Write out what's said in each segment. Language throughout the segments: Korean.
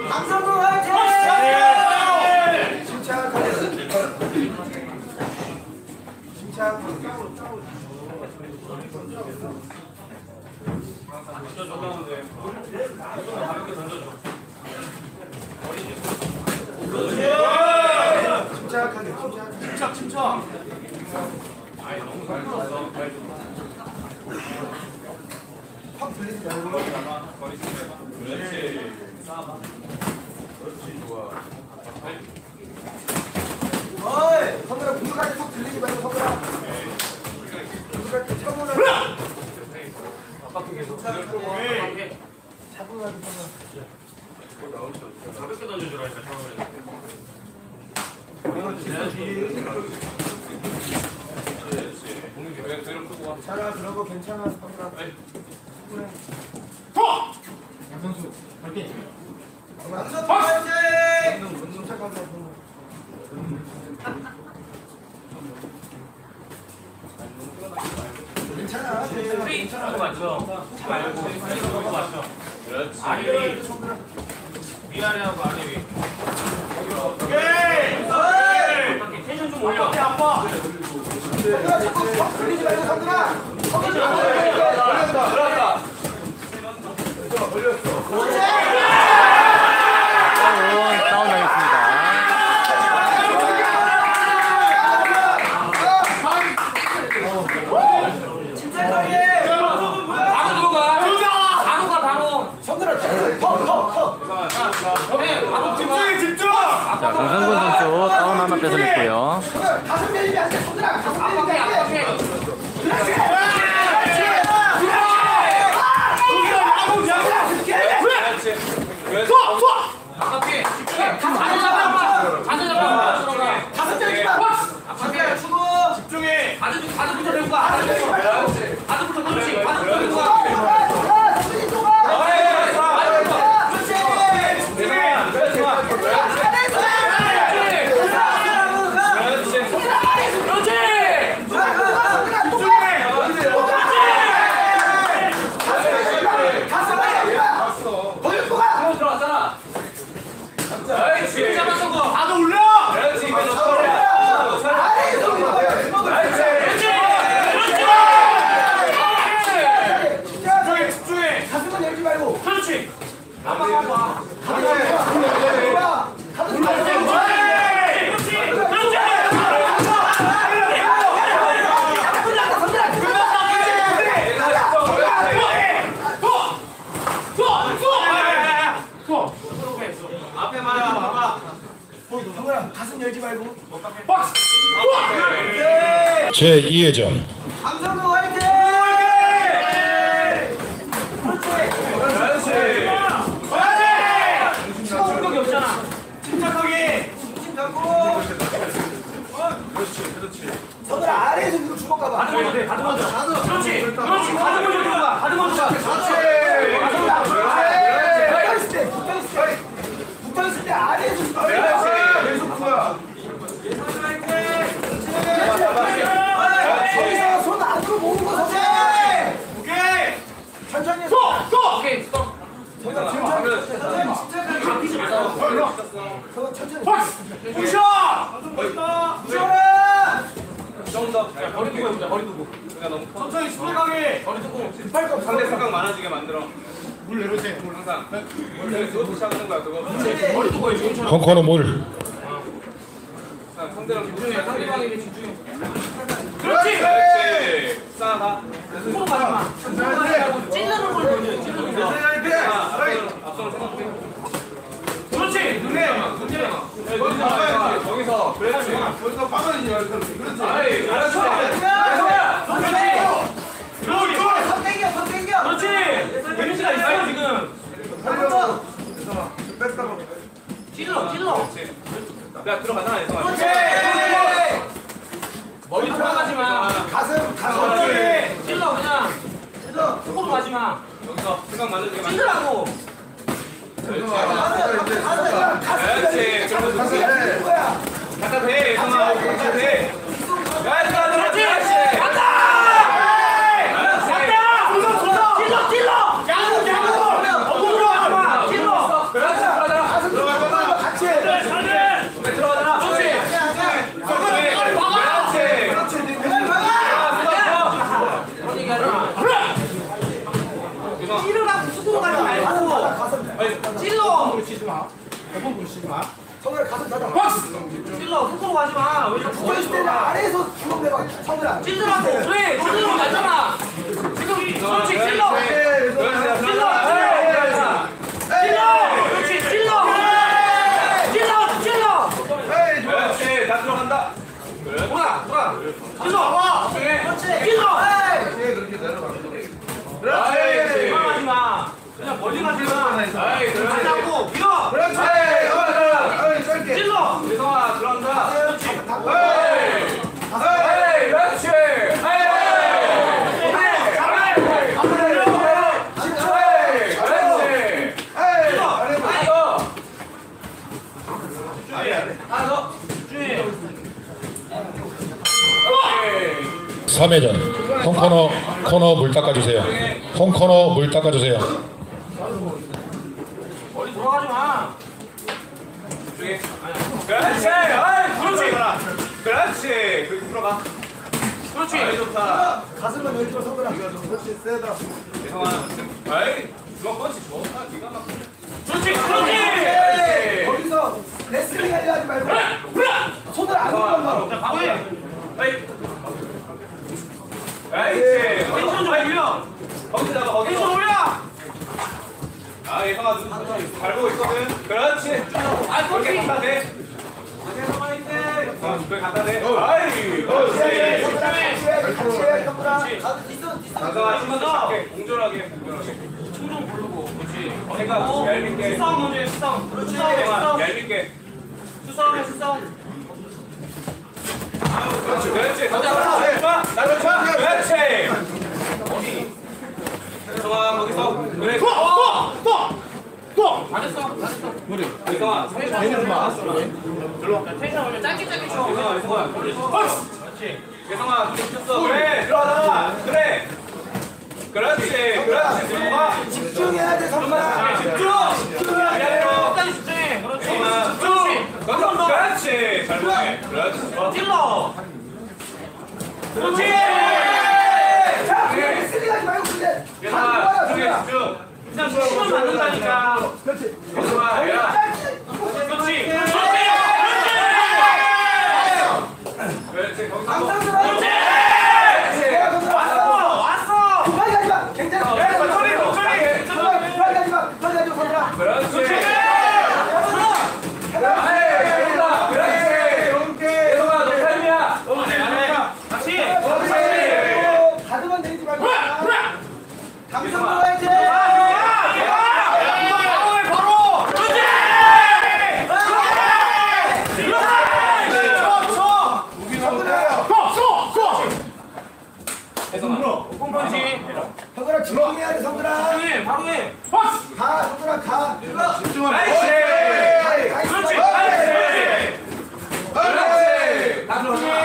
강성구 화이팅! 침착하게. 침착. 아이 너무 잘 들었어. 확 들리지 말고. 그렇지. 그렇지 좋아. 어이, 성근아 공격할 때 확 들리지 말고 성근아. 공격할 때 차분하게. 아깝게 계속. 차분하게. 가볍게 던져주라니까 처음에. 괜찮아, 그런 거 괜찮아. 양선수 파이팅! 양선수 파이팅! 침착하게. 괜찮아. 맞죠? 맞죠? 그렇지. 아니 미안해하고 아니 위. 오케이. 텐션 좀 올려. 아파. 자꾸 걸리지 말고 성근아. 들어갔다. 걸렸어. 다운 당했습니다. 자, 강성근 선수 다운 하나 뺏어냈고요. 가슴 내리면 안 돼, 성근아. 가슴 내리면 안 돼. 집중해. 바드부터 들고 가. 바드부터 그렇지. 바드부터 들고 가. 가슴 열지 말고. 제2회전 강성구 화이팅! 그렇지. 시간이 없잖아. 침착하게. 힘 잡고. 그렇지. 성근아 아래에서 이거 주먹 가봐. 가드 먼저. 그렇지. 가드 먼저 들어가. 가드 먼저. 그렇지. 붙어있을 때 아래에서 주먹 가봐. 거기서 손 안으로 모으는 거 선생! 오케이! 천천히 해. 오케이, 스톱! 천천히 부셔! 부셔라! 좀 더. 머리 두고 해보자, 머리 두고. 천천히 수동하게! 머리 두고. 상대 생각 많아지게 만들어. 물 내려주세요. 항상. 그것도 시작하는 거야, 그거. 머리 두고 해. 벙커는 물 상대랑 집중해. 상대방에게 집중해. 그렇지! 싸다. 손 마지막. 찔러는 걸 보여줘요. 찔러는 거. 앞서는 생각해. 그렇지! 눈에. 거기서. 그렇지. 거기서 빠져있지 말고. 그렇지. 알았어. 손 땡겨. 그렇지! 데미지가 있어요, 지금. 찔러. 야, 들어가잖아, 얘들아. 그렇지! 머리 돌아가지 마. 가슴. 찔러, 그냥. 속으로 가지 마. 여기서 생각 만들게 마. 찔러라고. 그렇지. 갖다 대, 예성아. 갖다 대. 야, 얘들아, 그렇지! 간다! 찔러! 야구! 어묵으로 하지 마! 찔러! 그렇지! 찔러! 부딪히지 마. 몇번 부딪히지 마. 성우야 가슴 닫아. 찔러! 속으로 가지 마! 왜 자꾸 붙어있을 때는 아래에서 주먹 내봐. 성우야. 찔러라고! 그래! 찔러로 갔잖아! 지금 그렇지! 찔러! 그렇지! 찔러! 찔러! 그렇지. 다 들어간다. 돌아! 찔러! 찔러! 그렇지. 가지 마! 그냥 멀리 가지 마! 아이, 그렇지. 가자고! 밀어! 그렇지. 찔러! 유성아, 들어간다. 그렇지! 에이, 그렇지. 하나 더! 주의! 3회전 홈코너 코너 물 닦아주세요. 홈코너 물 닦아주세요. 멀리 돌아가지 마! 그렇지. 아이, 그렇지. 그렇지. 그 들어가. 그렇지! 아이, 좋다. 가슴만 열죠 성우야. 그렇지 세다. 유성아. 아이, 주먹 펀치 좋다. 기가 막혀. 그렇지! 그렇지! 거기서 레슬링 하려 하지 말고 손을 안 올려봐. 자, 바보야! 아이. 아이씨. 텐션 좀 올려! 거기다가 거기서. 텐션 올려! 아, 예성아 눈 밟고 있거든. 그렇지. 아, 그렇게 갖다 대. 그걸 갖다 대. 아이, 그렇지. 가서 힘만 더 작게, 공존하게. 충동 부르고 그렇지 생각 얄밉게. 수싸움 먼저 해 수싸움 그렇지 예성아, 얄밉게. 수싸움해 수싸움 그렇지, 그렇지. 가자. 나도 쳐. 그렇지. 어디? 예성아, 거기서. 그래. 잘했어 예성아, 텐션 나왔어. 텐션 올려 짧게 쳐 예성아. 그렇지. 예성아, 눈 쳤어. 그래, 들어가자. 그래. 그렇지, 그렇지. 들고 가. 집중해야 돼 성우야. 집중. 끝까지 집중해 그렇지 예성아, 그렇지 그렇지. 잘 보네. 그렇지. 찔러 그렇지 자 레슬링 하지 말고 근데 예성아, 다 집중해, 성우야. 집중. 그냥 치면 맞는다니까 그렇지. 예성아, 야. 그렇지 그렇지, 거기서. 항상 들어. 내가 거기서 왔어 급하게 하지 마. 괜찮아. 급하게 하지 마. 급하게 하지 마 성우야. 그렇지. 예성아, 너 타임이야. 다시 가드만 내리지 말고. 감성 들어야지. 바로 그렇지 뽕펀치 성우야 집중해야 돼 성우야. 바로 해 가 성우야 가. 나이스. 그렇지 그렇지. 다 들어가.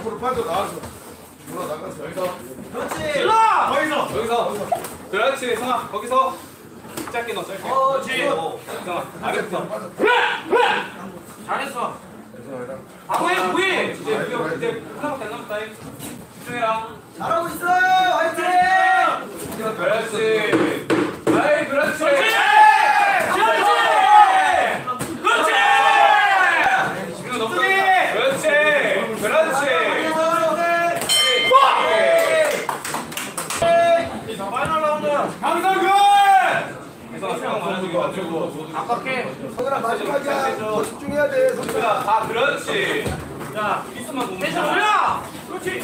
찔러 여기서. 그렇지, 예성아. 거기서. 짧게 넣어, 짧게. 그렇지 예성아, 아래부터. 잘했어 바로 해 뭐해 이제 하나밖에 안 남았다. 집중해라. 잘하고 있어. 화이팅. 그렇지. 아이, 그렇지. 지금 너무 그렇지. 그렇지. 파이널 라운드 강성근. 예성아, 생각 많아지게 만들고. 아깝게 성우야 마지막이야. 더 집중해야 돼 성우야. 야, 다 그렇지. 자 미스만 보면 텐션 돼. 올려 그렇지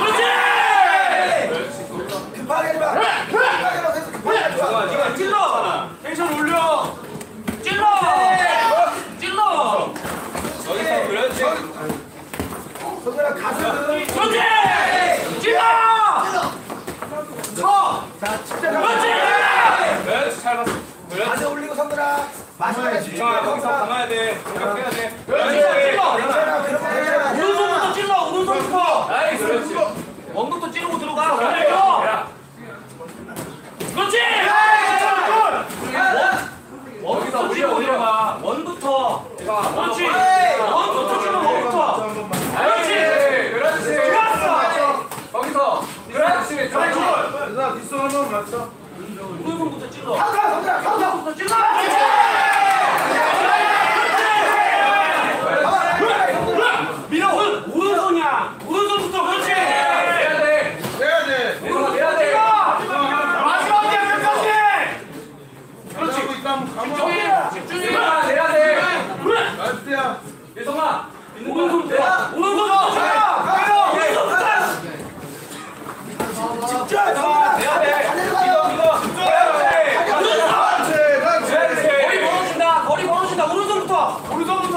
급하게 하지 마. 급하게 하지 마. 급하게 하지 마. 예성아, 네가 찔러. 텐션 올려. 찔러 여기서 그렇지. 성우야 가슴. 그렇지 찔러 자 집중해. 그렇지, 잘 봤어. 그렇지. 가슴 올리고 성우야. 마지막에 예성아, 거기서 집중해. 감아야 돼. 공격해야 돼. 그렇지 그렇지. 찔러 괜찮아. 그렇게 괜찮아. 오른손부터 찔러 오른손부터 나이스. 그렇지. 원부터 찌르고 들어가 그렇죠 그렇지 원부터 찌르고 들어가 원부터 예성아, 그렇지 원부터 찌르고 원부터 그렇지. 그렇지. 좋았어 거기서. 그렇지. 오른손부터 찔러 카운터 성우야 카운터. 오른손부터 찔러 오른손부터.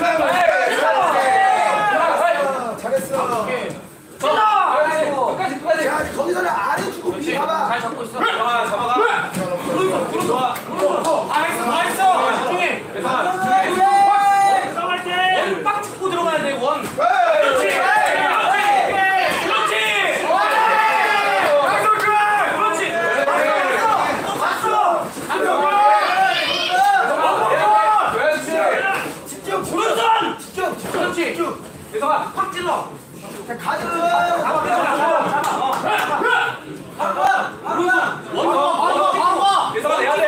잘했어. 끝까지. 야, 거기서는 아래 주고 위에 봐봐. 잘 잡고 있어. 잡아가. 나이스. 집중해. 들어갈 때. 빡 짚고 들어가야 돼, 원. 그렇지. 예성아, 확 찔러. 자, 가드. 예성아, 내야 돼.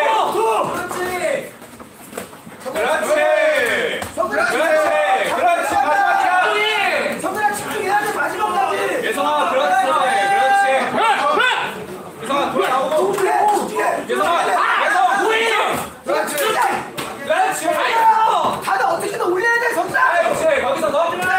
그렇지. 그렇지. 성근아, 그렇지. 마지막이야. 성근아, 집중해야 돼. 마지막까지. 예성아, 그렇지. 예성아, 돌아 나오고. 집중해. 예성아, 그렇지. 그렇지. 가드 어떻게든 올려야 돼, 성근아. 그렇지. 거기서 너. 때려.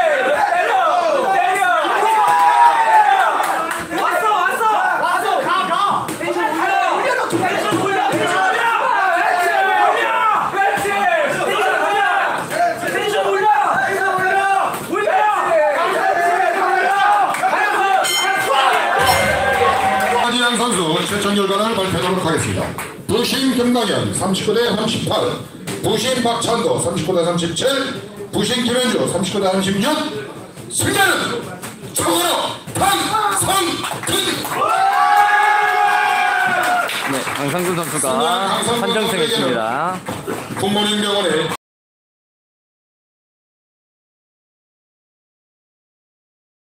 하지양 선수 최종 결과를 발표하도록 하겠습니다. 부신 김강현 39대 38, 부신 박찬도 39대 37, 부신 김현주 39대 36. 승자는 청원호 강성근. 네, 강상준 선수가 판정승했습니다. 굿모닝 병원의